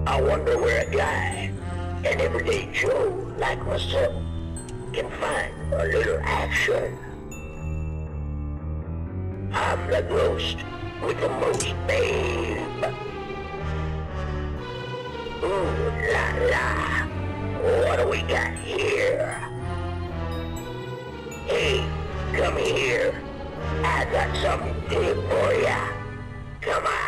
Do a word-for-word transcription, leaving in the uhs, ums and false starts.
I wonder where a guy, an everyday Joe like myself, can find a little action. I'm the ghost with the most babe. Ooh la la, what do we got here? Hey, come here, I got something good for ya. Come on.